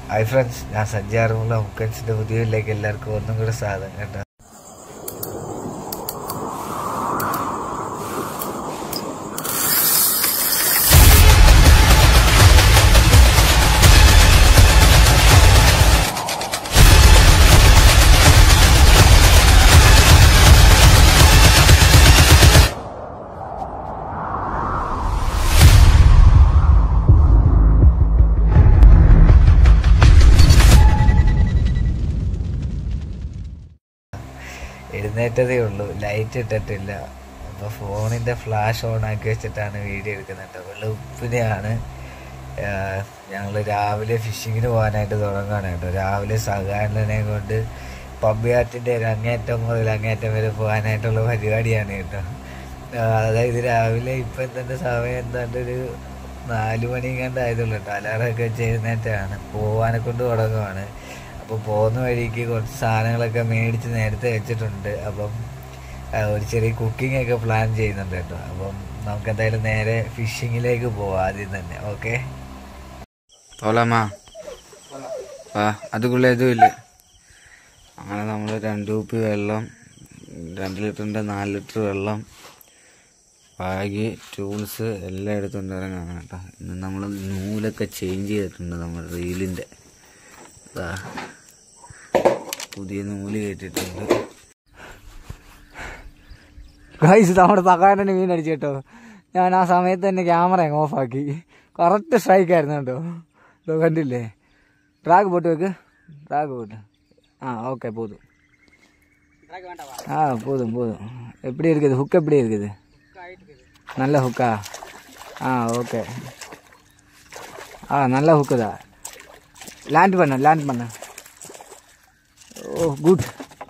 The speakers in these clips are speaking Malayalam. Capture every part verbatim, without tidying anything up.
ഹായ് ഫ്രണ്ട്സ്, ഞാൻ സഞ്ചാരമുള്ള മുക്കൻസിന്റെ പുതിയയിലേക്ക് എല്ലാവർക്കും ഒന്നും കൂടെ സ്വാഗതം കേട്ടോ. എഴുന്നേറ്റതേ ഉള്ളൂ, ലൈറ്റ് ഇട്ടിട്ടില്ല. അപ്പോൾ ഫോണിൻ്റെ ഫ്ലാഷ് ഓൺ ആക്കി വെച്ചിട്ടാണ് വീഡിയോ എടുക്കുന്നത്. വെളുപ്പിനെയാണ് ഞങ്ങൾ രാവിലെ ഫിഷിങ്ങിന് പോകാനായിട്ട് തുടങ്ങുകയാണ് കേട്ടോ. രാവിലെ സഹകരണനെ കൊണ്ട് പബ്ബിയാറ്റിൻ്റെ ഒരു അങ്ങേറ്റം മുതൽ അങ്ങേറ്റം വരെ പോകാനായിട്ടുള്ള പരിപാടിയാണ് കേട്ടോ. അതായത് രാവിലെ ഇപ്പം എന്താണ്ട് സമയം എന്താണ്ട് ഒരു നാല് മണി കണ്ടായതുള്ളൂ കേട്ടോ. അലാറൊക്കെ വെച്ച് എഴുന്നേറ്റാണ് പോകാനെ കൊണ്ട് തുടങ്ങുവാണ്. അപ്പോൾ പോകുന്ന വഴിക്ക് കുറച്ച് സാധനങ്ങളൊക്കെ മേടിച്ച് നേരത്തെ വെച്ചിട്ടുണ്ട്. അപ്പം ഒരു ചെറിയ കുക്കിംഗ് ഒക്കെ പ്ലാൻ ചെയ്യുന്നുണ്ട് കേട്ടോ. അപ്പം നമുക്ക് എന്തായാലും നേരെ ഫിഷിങ്ങിലേക്ക് പോവാം ആദ്യം തന്നെ. ഓക്കെ, തോളമാ ആ അതുക്കുള്ള ഇതും ഇല്ല. അങ്ങനെ നമ്മൾ രണ്ട് കുപ്പി വെള്ളം, രണ്ട് ലിറ്ററിൻ്റെ നാല് ലിറ്റർ വെള്ളം, ബാഗ്, ടൂൾസ് എല്ലാം എടുത്തുകൊണ്ട് ഇറങ്ങാണ് കേട്ടോ. ഇന്ന് നമ്മൾ നൂലൊക്കെ ചേഞ്ച് ചെയ്തിട്ടുണ്ട്. നമ്മൾ റീലിൻ്റെ പുതിയ നൂല് കേട്ടിട്ടുണ്ട്. ഗൈസ്, നമ്മുടെ തകാരൻ്റെ മീൻ അടിച്ചു കേട്ടോ. ഞാൻ ആ സമയത്ത് തന്നെ ക്യാമറ അങ്ങ് ഓഫാക്കി. കറക്റ്റ് സ്ട്രൈക്ക് ആയിരുന്നു കേട്ടോ. ഇതോ കണ്ടില്ലേ? ട്രാക്ക് പോട്ട് വെക്ക്, ട്രാക്ക് പോട്ട്. ആ ഓക്കെ, പോതും. ആ போதும் போதும். எப்படி இருக்குது ஹுக்? எப்படி இருக்குது? நல்ல ஹுக்கா? ஆ ஓகே. ஆ நல்ல ஹுக்கு தான். லேண்ட் பண்ண லேண்ட் பண்ண ஓ குட்.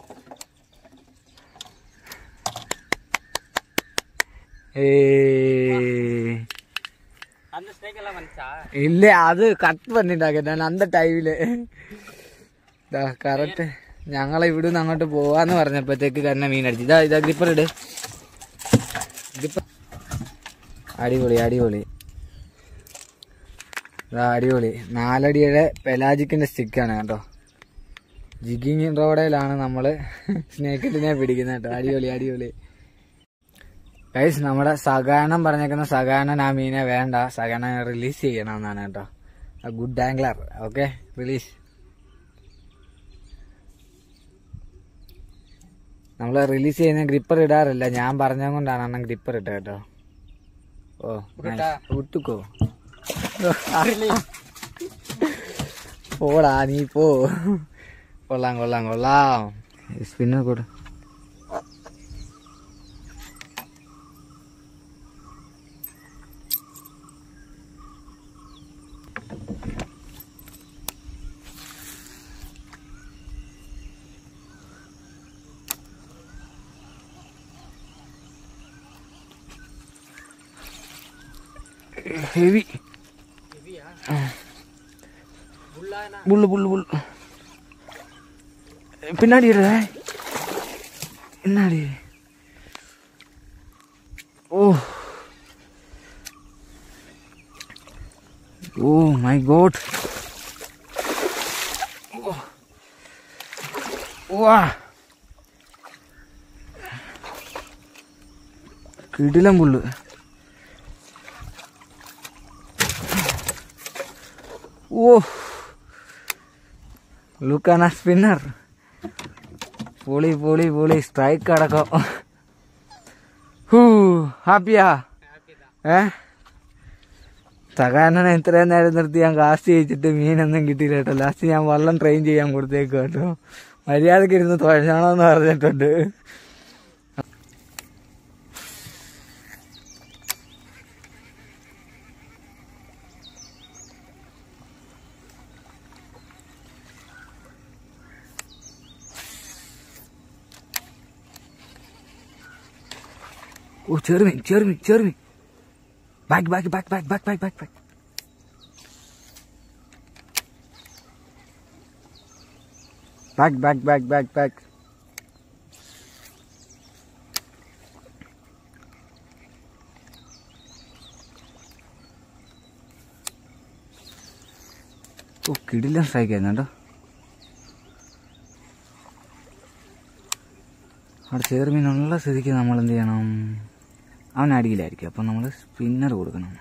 இல்ல, அது கட் பண்ணிட்டாங்க நான் அந்த ടൈമില്. കറക്റ്റ് ഞങ്ങളെ ഇവിടുന്ന് അങ്ങോട്ട് പോവാന്ന് പറഞ്ഞപ്പോഴത്തേക്ക് തന്നെ മീൻ അടിച്ചു. ഇതാ ഇതാ ഗ്രിപ്പർ ഇട്. ഗ്രിപ്പർ അടിപൊളി അടിപൊളി. ഇതാ അടിപൊളി നാലടിയുടെ പെലാജിക്കിന്റെ സ്റ്റിക്കാണ് കേട്ടോ. ജിഗിങ് റോഡയിലാണ് നമ്മള് സ്നേക്കിട്ടിനെ പിടിക്കുന്നത് കേട്ടോ. അടിപൊളി അടിപൊളി. ഗൈസ്, നമ്മുടെ സഹകരണം പറഞ്ഞേക്കുന്ന സഹകരണൻ ആ മീനെ വേണ്ട, സഹകരണം റിലീസ് ചെയ്യണമെന്നാണ് കേട്ടോ. Good angler. Okay, release. നമ്മൾ റിലീസ് ചെയ്യുന്ന ഗ്രിപ്പർ ഇടാറില്ല. ഞാൻ പറഞ്ഞത് കൊണ്ടാണ് അണ്ണൻ ഗ്രിപ്പർ ഇട്ടത് കേട്ടോ. ഓ വിട്ടുക്കോ പോടാ നീ പോ. കൊള്ളാം കൊള്ളാം കൊള്ളാം. സ്പിന്നർ കൂടെ ஹெவி. புல்லு புல்லு புல்லு பின்னாடி பின்னாடி. Oh oh my God. வா കിടിലം പുല്ല്. ഓ ലുക്കാന സ്പിന്നർ. പൊളി പൊളി പൊളി. സ്ട്രൈക്ക് അടക്കം. ഹൂ ഹാപ്പിയാ? ഏ സഹകരണനെ ഇത്രയും നേരം നിർത്തി ഞാൻ കാസ്റ്റ് ചെയ്യിച്ചിട്ട് മീനൊന്നും കിട്ടിയില്ല കേട്ടോ. ലാസ്റ്റ് ഞാൻ വള്ളം ട്രെയിൻ ചെയ്യാൻ കൊടുത്തേക്ക് കേട്ടോ. മര്യാദക്ക് ഇരുന്ന് തുഴഞ്ഞോണമെന്ന് പറഞ്ഞിട്ടുണ്ട്. Oh, Jeremy, Jeremy, Jeremy. Back, back, back, back, back, back, back, back. Back, back, back, back, back. കിടിലൻ സ്ട്രൈക്ക് ആയിരുന്നു കേട്ടോ. അവിടെ ചെറുമീനുള്ള സ്ഥിതിക്ക് നമ്മൾ എന്ത് ചെയ്യണം, അവൻ അടിയിലായിരിക്കും, അപ്പം നമ്മൾ സ്പിന്നർ കൊടുക്കണം.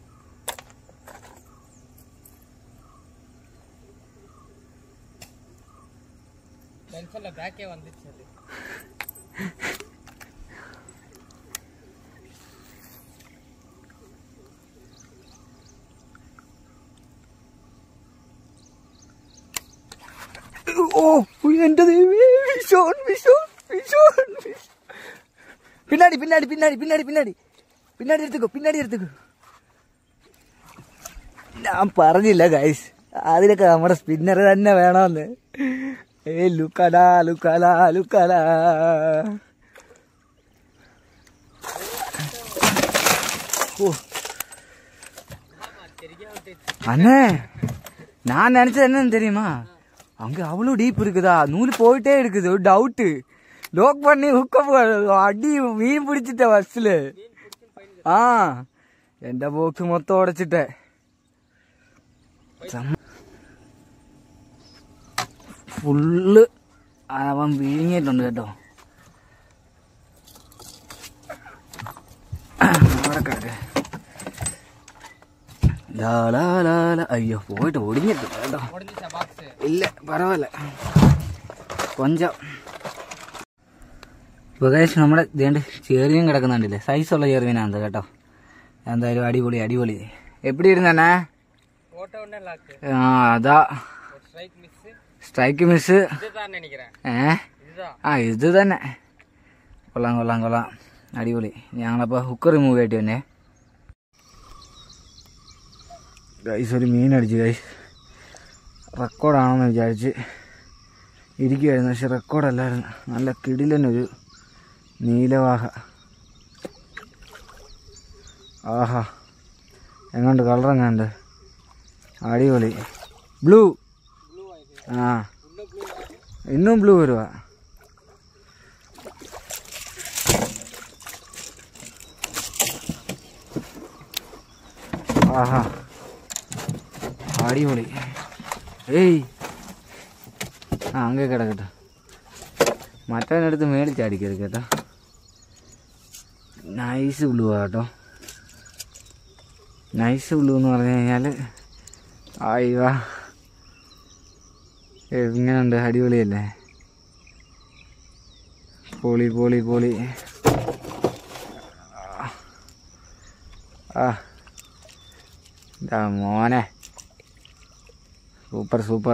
ഓ എന്റെ പിന്നാടി പിന്നാടി പിന്നാടി പിന്നാടി പിന്നാടി പിന്നാടി എടുത്തുക്കോ പിന്നാടി എടുത്തുക്കോ. ഞാൻ പറഞ്ഞില്ല ഗൈസ്, അതിലൊക്കെ നമ്മുടെ സ്പിന്നർ തന്നെ വേണമെന്ന്. ഏ ലുക്കല ലുക്കല ലുക്കല. ഓ அண்ணே நான் நினைச்சது என்னன்னு தெரியுமா, அங்க அவ்வளோ டீப் இருக்குதா, நூல் போயிட்டே இருக்குது. ஒரு டவுட்டு லோக் பண்ணி ஹுக்கப் அடி மீன் பிடிச்சிட்ட பஸ்ல. ஆ എന്റെ ബോക്സ് മൊത്തം ഉടച്ചിട്ടേ. ഫുള്ള് അവൻ വിഴുങ്ങിയിട്ടുണ്ട് കേട്ടോ. അവിടെ കിടക്കെ. അയ്യോ പോയിട്ട് ഒടിഞ്ഞിട്ടില്ല കേട്ടോ. ഇല്ല പരവായില്ല കൊഞ്ചം. ഉപദേശം നമ്മുടെ ഇതേണ്ട ചെറിയും കിടക്കുന്നുണ്ടല്ലേ, സൈസുള്ള ചെറുമീനാണ് കേട്ടോ. എന്തായാലും അടിപൊളി അടിപൊളി. എപ്പിടി ഇരുന്നേ? ആ അതാ സ്ട്രൈക്ക് മിസ്. ഏ ആ ഇത് തന്നെ. കൊള്ളാം കൊള്ളാം കൊള്ളാം അടിപൊളി. ഞങ്ങളപ്പോൾ ഹുക്ക് റിമൂവ് ആയിട്ട് തന്നെ ഗൈസ് ഒരു മീൻ അടിച്ചു ഗൈസ്. റെക്കോർഡാണെന്ന് വിചാരിച്ച് ഇരിക്കുമായിരുന്നു, പക്ഷെ റെക്കോർഡല്ലായിരുന്നു. നല്ല കിടിലനൊരു നീലവാഹ. ആഹാ എങ്ങാണ്ട് കളർ എങ്ങാണ്ട് അടിപൊളി. ബ്ലൂ. ആ ഇന്നും ബ്ലൂ വരുവാ. ആഹാ അടിപൊളി. ഏയ് ആ അങ്ങേ കിടക്കട്ടെ, മറ്റവനടുത്ത് മേടിച്ചടിക്കരുത് കേട്ടോ. നൈസ് ബ്ലൂ കേട്ടോ. നൈസ് ബ്ലൂ എന്ന് പറഞ്ഞു കഴിഞ്ഞാൽ ആയിവാ എങ്ങനെയുണ്ട്, അടിപൊളിയല്ലേ? പൊളി പൊളി പൊളി. ആ ഇതാ മോനെ സൂപ്പർ സൂപ്പർ.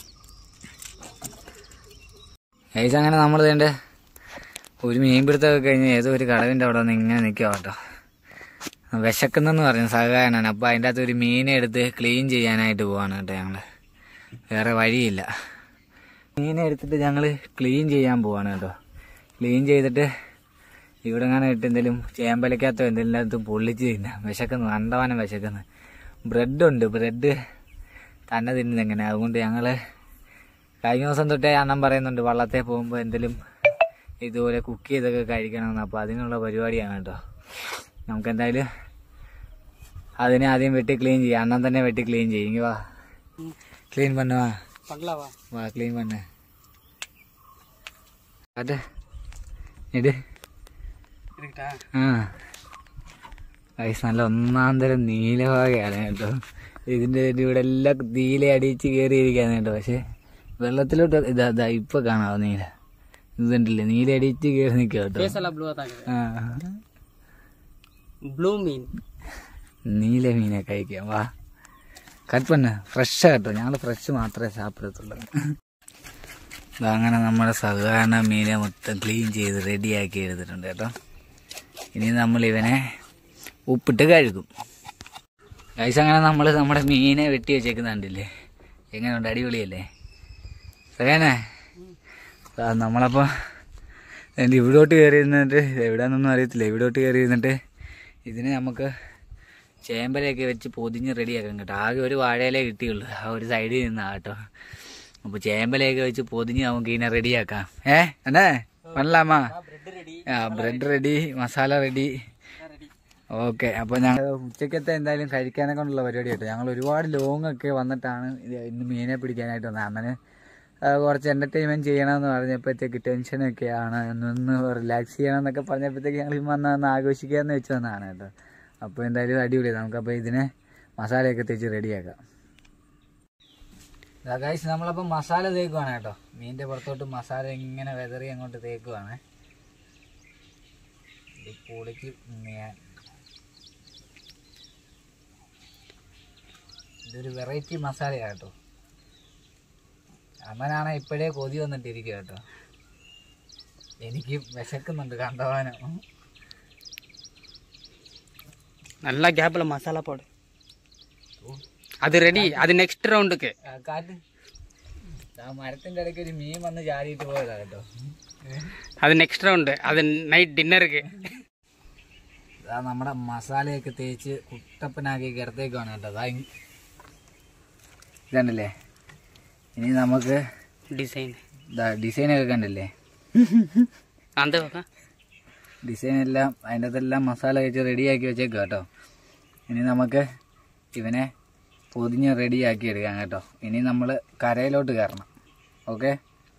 ഏകദേശം അങ്ങനെ നമ്മൾ വേണ്ട ഒരു മീൻ പിടുത്തമൊക്കെ കഴിഞ്ഞ് ഏതോ ഒരു കടവിൻ്റെ അവിടെ നിന്ന് ഇങ്ങനെ നിൽക്കുക കേട്ടോ. വിശക്കുന്നെന്ന് പറഞ്ഞു സഹകാരനാണ്. അപ്പോൾ അതിൻ്റെ അകത്ത് ഒരു മീനെ എടുത്ത് ക്ലീൻ ചെയ്യാനായിട്ട് പോവാണ് കേട്ടോ ഞങ്ങൾ. വേറെ വഴിയില്ല. മീനെ എടുത്തിട്ട് ഞങ്ങൾ ക്ലീൻ ചെയ്യാൻ പോവാണ് കേട്ടോ. ക്ലീൻ ചെയ്തിട്ട് ഇവിടെ അങ്ങനെ ഇട്ട് എന്തെങ്കിലും ചേമ്പലക്കകത്തോ എന്തെങ്കിലും അകത്ത് പൊള്ളിച്ച് തിന്നാം. വിശക്കുന്നു, അണ്ടവാനം വിശക്കുന്നു. ബ്രെഡുണ്ട്, ബ്രെഡ് തന്നെ തിന്നുന്നത് എങ്ങനെ. അതുകൊണ്ട് ഞങ്ങൾ കഴിഞ്ഞ ദിവസം തൊട്ടേ അണ്ണൻ പറയുന്നുണ്ട് വള്ളത്തെ പോകുമ്പോൾ എന്തെങ്കിലും ഇതുപോലെ കുക്ക് ചെയ്തൊക്കെ കഴിക്കണമെന്ന്. അപ്പോൾ അതിനുള്ള പരിപാടിയാണ് കേട്ടോ. നമുക്കെന്തായാലും അതിനെ ആദ്യം വെട്ടി ക്ലീൻ ചെയ്യാം. അണ്ണൻ തന്നെ വെട്ടി ക്ലീൻ ചെയ്യും. വാ ക്ലീൻ பண்ணுவா വാ ക്ലീൻ பண்ணு. അതെ ഇത് ആ ഐസ് നല്ല ഒന്നാം തരം നീലവാകയാണ് കേട്ടോ. ഇതിൻ്റെ ഇവിടെ എല്ലാം നീല അടിച്ച് കയറിയിരിക്കുകയാണ് കേട്ടോ. പക്ഷെ വെള്ളത്തിലോട്ട് ഇതാ ഇതാ ഇപ്പൊ കാണാവോ നീല. ഇതുണ്ടല്ലേ നീല അടിച്ച് കയറി നിൽക്കുക കേട്ടോ. ആ ബ്ലൂ മീൻ നീല മീനെ കഴിക്കാം. വാ കട്ട് പണ്ണ ഫ്രഷാ കേട്ടോ. ഞങ്ങൾ ഫ്രഷ് മാത്രമേ സാപ്പിടത്തുള്ളൂ. അങ്ങനെ നമ്മുടെ സാധാരണ മീനെ മൊത്തം ക്ലീൻ ചെയ്ത് റെഡിയാക്കി എടുത്തിട്ടുണ്ട് കേട്ടോ. ഇനി നമ്മൾ ഇവനെ ഉപ്പിട്ട് കഴുകും. ഗൈസ് അങ്ങനെ നമ്മൾ നമ്മുടെ മീനെ വെട്ടി വെച്ചേക്കുന്നുണ്ടല്ലേ. എങ്ങനെയുണ്ട്, അടിപൊളിയല്ലേ സേനെ? നമ്മളപ്പോൾ എൻ്റെ ഇവിടോട്ട് കയറി ഇരുന്നിട്ട് എവിടെയാണെന്നൊന്നും അറിയത്തില്ല. ഇവിടോട്ട് കയറി ഇരുന്നിട്ട് ഇതിനെ നമുക്ക് ചേമ്പലയൊക്കെ വെച്ച് പൊതിഞ്ഞ് റെഡിയാക്കാം കേട്ടോ. ആകെ ഒരു വാഴയിലേ കിട്ടിയുള്ളൂ ആ ഒരു സൈഡിൽ നിന്നാ കേട്ടോ. അപ്പോൾ ചേമ്പലയൊക്കെ വെച്ച് പൊതിഞ്ഞ് നമുക്ക് ഇതിനെ റെഡിയാക്കാം. ഏ എന്നേ വന്നലാമാ? ആ bread ready, masala ready. Okay, അപ്പോൾ ഞങ്ങൾ ഉച്ചക്കത്തെ എന്തായാലും കഴിക്കാനെ കൊണ്ടുള്ള പരിപാടി കേട്ടോ. ഞങ്ങൾ ഒരുപാട് ലോങ് ഒക്കെ വന്നിട്ടാണ് ഇന്ന് മീനെ പിടിക്കാനായിട്ട് വന്നത്. അങ്ങനെ കുറച്ച് എൻ്റർടൈൻമെൻറ്റ് ചെയ്യണമെന്ന് പറഞ്ഞപ്പോഴത്തേക്ക് ടെൻഷനൊക്കെയാണ്, ഒന്ന് റിലാക്സ് ചെയ്യണമെന്നൊക്കെ പറഞ്ഞപ്പോഴത്തേക്ക് ഞങ്ങൾ വന്ന് വന്ന് ആഘോഷിക്കാമെന്ന് വെച്ച് വന്നതാണ് കേട്ടോ. അപ്പോൾ എന്തായാലും അടിപൊളിയാണ്. നമുക്കപ്പോൾ ഇതിനെ മസാലയൊക്കെ തേച്ച് റെഡിയാക്കാം. ഗൈസ്, നമ്മളപ്പോൾ മസാല തേക്കുവാണ് കേട്ടോ. മീനിൻ്റെ പുറത്തോട്ട് മസാല ഇങ്ങനെ വെതറി അങ്ങോട്ട് തേക്കുവാണ്. ഈ പൊളിക്ക് ഞാൻ ഇതൊരു വെറൈറ്റി മസാലയാണ് കേട്ടോ. അമ്മനാണെ ഇപ്പോഴേ കൊതി വന്നിട്ടിരിക്കുക കേട്ടോ. എനിക്ക് വിശക്കുന്നുണ്ട് കണ്ടവാനം. നല്ല ഗ്യാപ്പിൽ മസാല പോട്, അത് റെഡി. അത് നെക്സ്റ്റ് റൗണ്ട് കാറ്റ് ആ മരത്തിന്റെ ഇടയ്ക്ക് ഒരു മീൻ വന്ന് ചാടിയിട്ട് പോയതാ കേട്ടോ. അത് നെക്സ്റ്റ് റൗണ്ട്, അത് നൈറ്റ് ഡിന്നർക്ക്. അതാ നമ്മുടെ മസാലയൊക്കെ തേച്ച് കുട്ടപ്പനാക്കി കിടത്തേക്കാണ് കേട്ടോ. അതാ ഇതണ്ടല്ലേ. ഇനി നമുക്ക് ഡിസൈൻ ഡിസൈനൊക്കെ കണ്ടല്ലേ, ഡിസൈൻ എല്ലാം അതിൻ്റെ അകത്തെല്ലാം മസാല വെച്ച് റെഡിയാക്കി വെച്ചേക്കാം കേട്ടോ. ഇനി നമുക്ക് ഇവനെ പൊതിഞ്ഞ് റെഡിയാക്കി എടുക്കാം കേട്ടോ. ഇനി നമ്മൾ കരയിലോട്ട് കയറണം. ഓക്കെ,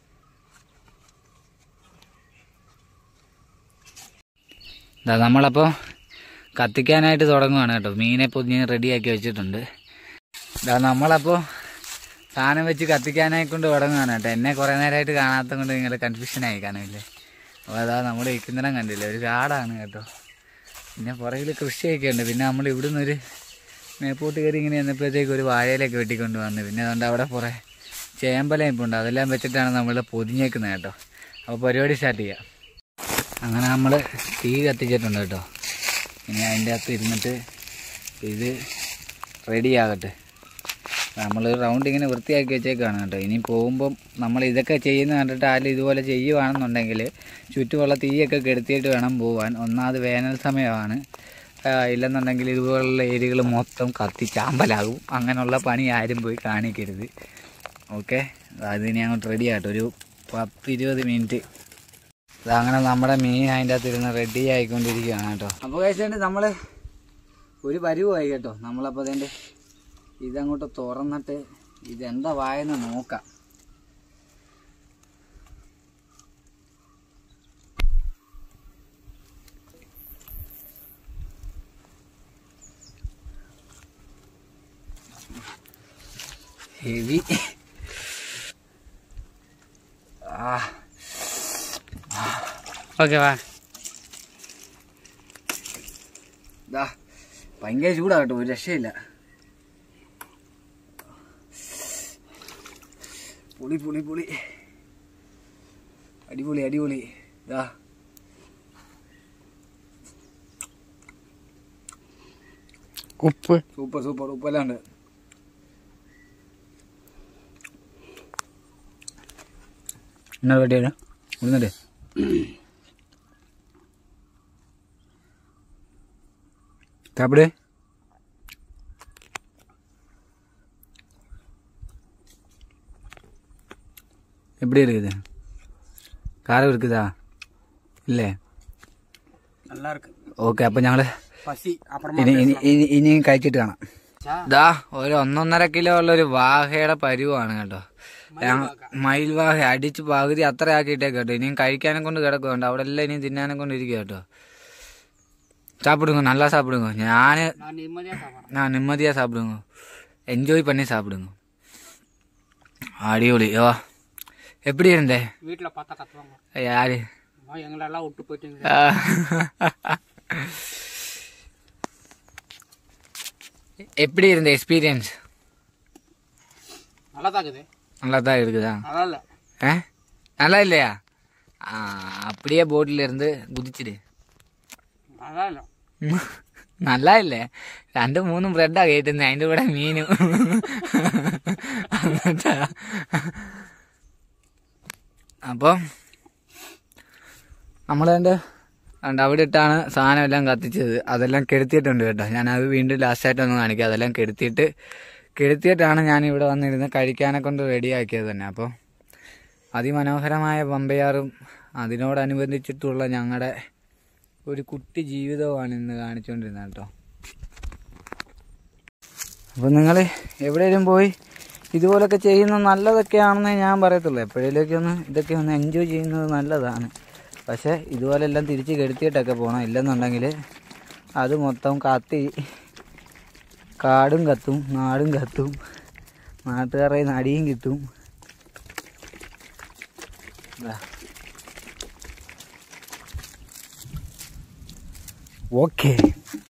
ഇതാ നമ്മളപ്പോൾ കത്തിക്കാനായിട്ട് തുടങ്ങുകയാണ് കേട്ടോ. മീനെ പൊതിഞ്ഞ് റെഡിയാക്കി വെച്ചിട്ടുണ്ട്. ഇതാ നമ്മളപ്പോൾ സാധനം വെച്ച് കത്തിക്കാനായി കൊണ്ട് തുടങ്ങുകയാണ് കേട്ടോ. എന്നെ കുറേ നേരമായിട്ട് കാണാത്തത് കൊണ്ട് നിങ്ങൾ കൺഫ്യൂഷനായി കാണില്ലേ. അപ്പോൾ അതാ നമ്മൾ ഇരിക്കുന്നിടം കണ്ടില്ലേ, ഒരു കാടാണ് കേട്ടോ. പിന്നെ പുറകിൽ കൃഷിയൊക്കെ ഉണ്ട്. പിന്നെ നമ്മൾ ഇവിടുന്ന് ഒരു മേപ്പോട്ട് കയറി ഇങ്ങനെ ചെന്നപ്പോഴത്തേക്ക് ഒരു വാഴയിലൊക്കെ വെട്ടിക്കൊണ്ട് വന്ന്, പിന്നെ അതുകൊണ്ട് അവിടെ കുറേ ചേമ്പലയും ഇപ്പോൾ ഉണ്ട്. അതെല്ലാം വെച്ചിട്ടാണ് നമ്മൾ പൊതിഞ്ഞേക്കുന്നത് കേട്ടോ. അപ്പോൾ പരിപാടി സ്റ്റാർട്ട് ചെയ്യാം. അങ്ങനെ നമ്മൾ തീ കത്തിച്ചിട്ടുണ്ട് കേട്ടോ. ഇനി അതിൻ്റെ അകത്ത് ഇരുന്നിട്ട് ഇത് റെഡിയാകട്ടെ. നമ്മൾ റൗണ്ട് ഇങ്ങനെ വൃത്തിയാക്കി വെച്ചേക്കാണ് കേട്ടോ. ഇനി പോകുമ്പം നമ്മൾ ഇതൊക്കെ ചെയ്യുന്ന കണ്ടിട്ട് ആരും ഇതുപോലെ ചെയ്യുവാണെന്നുണ്ടെങ്കിൽ ചുറ്റുമുള്ള തീയൊക്കെ കെടുത്തിയിട്ട് വേണം പോകാൻ. ഒന്നാമത് വേനൽ സമയമാണ്, ഇല്ലെന്നുണ്ടെങ്കിൽ ഇതുപോലുള്ള ഏരിയകൾ മൊത്തം കത്തി ചാമ്പലാകും. അങ്ങനെയുള്ള പണി ആരും പോയി കാണിക്കരുത്. ഓക്കെ, അതിന് അങ്ങോട്ട് റെഡി ആകട്ടെ. ഒരു പത്ത് ഇരുപത് മിനിറ്റ് അതങ്ങനെ നമ്മുടെ മീൻ അതിൻ്റെ അകത്ത് ഇരുന്ന് റെഡി ആയിക്കൊണ്ടിരിക്കുകയാണ് കേട്ടോ. അപ്പോൾ കഴിച്ചിട്ട് നമ്മൾ ഒരു പരുവായി കേട്ടോ. നമ്മളപ്പോൾ അതിൻ്റെ ഇതങ്ങോട്ട് തുറന്നിട്ട് ഇതെന്താ വായെന്ന് നോക്കാം. ഹെവി. ആ ഓക്കെ വാ. ഇതാ ഭയങ്കര ചൂടാകട്ടോ, ഒരു രക്ഷയില്ല. പൊളി പൊളി പൊളി, അടിപൊളി അടിപൊളി. ഇതാ ഉപ്പ് സൂപ്പർ സൂപ്പർ, ഉപ്പെല്ലാം ഉണ്ട്. എന്നാ റെഡിയാണ് ഇടുന്നുണ്ട്. சாப்பிடு. எப்படி இருக்குது? காரம் இருக்குதா? இல்லை, நல்லா இருக்கு. ഓക്കെ, അപ്പം ഞങ്ങൾ പസി അപ്പുറം ഇനിയും കഴിച്ചിട്ട് കാണാം. ഇതാ ഒരു ഒന്നൊന്നര കിലോ ഉള്ള ഒരു വാഹയുടെ പരുവാണ് കേട്ടോ. മയിൽ വാഹ അടിച്ച് പകുതി അത്ര ആക്കിയിട്ടേ കേട്ടോ. ഇനിയും കഴിക്കാനെ കൊണ്ട് കിടക്കുന്നുണ്ട്. അവിടെ എല്ലാം ഇനിയും തിന്നാനെ കൊണ്ട് ഇരിക്കുക കേട്ടോ. சாப்பிடுங்க, நல்லா சாப்பிடுங்க. நான் நான் நிம்மதியாக சாப்பிடுங்க, என்ஜாய் பண்ணி சாப்பிடுங்க. அடியோடி. ஓ, எப்படி இருந்தே? வீட்டில் பார்த்தா கத்துவாங்க. யாரு? எங்களெல்லாம் விட்டு போயிட்டீங்க. எப்படி இருந்த எக்ஸ்பீரியன்ஸ்? நல்லா தான் இருக்குது. நல்லா தான் இருக்குதா? நல்லா இல்லை. ஆ, நல்லா இல்லையா? அப்படியே போட்டில் இருந்து குதிச்சிடு. நல்லா இல்லை. நல்லா ഇല്ലേ? രണ്ടും മൂന്നും ബ്രെഡാ കേട്ടുന്നത്, അതിൻ്റെ കൂടെ മീനും. അപ്പം നമ്മളതിൻ്റെ അവിടെ ഇട്ടാണ് സാധനം എല്ലാം കത്തിച്ചത്. അതെല്ലാം കെടുത്തിയിട്ടുണ്ട് കേട്ടോ. ഞാനത് വീണ്ടും ലാസ്റ്റായിട്ടൊന്ന് കാണിക്കാം. അതെല്ലാം കെടുത്തിയിട്ട് കെടുത്തിയിട്ടാണ് ഞാനിവിടെ വന്നിരുന്ന് കഴിക്കാനെ കൊണ്ട് റെഡിയാക്കിയത് തന്നെ. അപ്പോൾ അതിമനോഹരമായ പമ്പയാറും അതിനോടനുബന്ധിച്ചിട്ടുള്ള ഞങ്ങളുടെ ഒരു കുട്ടി ജീവിതമാണ് ഇന്ന് കാണിച്ചുകൊണ്ടിരുന്നത് കേട്ടോ. അപ്പം നിങ്ങൾ എവിടെയെങ്കിലും പോയി ഇതുപോലൊക്കെ ചെയ്യുന്നത് നല്ലതൊക്കെയാണെന്നേ ഞാൻ പറയത്തുള്ളൂ. എപ്പോഴേലൊക്കെ ഒന്ന് ഇതൊക്കെ ഒന്ന് എൻജോയ് ചെയ്യുന്നത് നല്ലതാണ്. പക്ഷേ ഇതുപോലെ എല്ലാം തിരിച്ച് കെടുത്തിയിട്ടൊക്കെ പോകണം. ഇല്ലെന്നുണ്ടെങ്കിൽ അത് മൊത്തം കത്തി കാടും കത്തും നാടും കത്തും നാട്ടുകാരുടെ നടിയും കിട്ടും. ഓക്കേ.